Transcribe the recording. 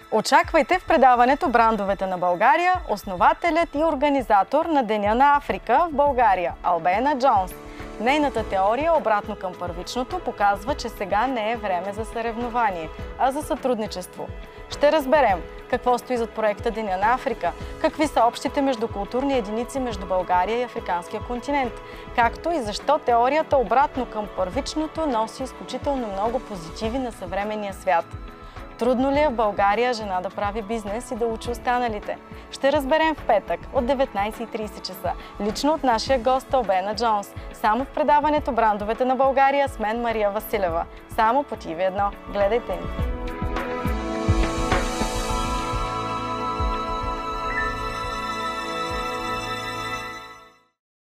Очаквайте в предаването "Брандовете на България" основателят и организатор на Деня на Африка в България Албена Джонс. Нейната теория, обратно към първичното, показва, че сега не е време за съревнование, а за сътрудничество. Ще разберем какво стои зад проекта Деня на Африка, какви са общите междукултурни единици между България и африканския континент, както и защо теорията обратно към първичното носи изключително много позитиви на съвременния свят. Трудно ли е в България жена да прави бизнес и да учи останалите? Ще разберем в петък от 19:30 часа, лично от нашия гост Албена Джонс, само в предаването "Брандовете на България" с мен Мария Василева, само по TV1. Гледайте ни!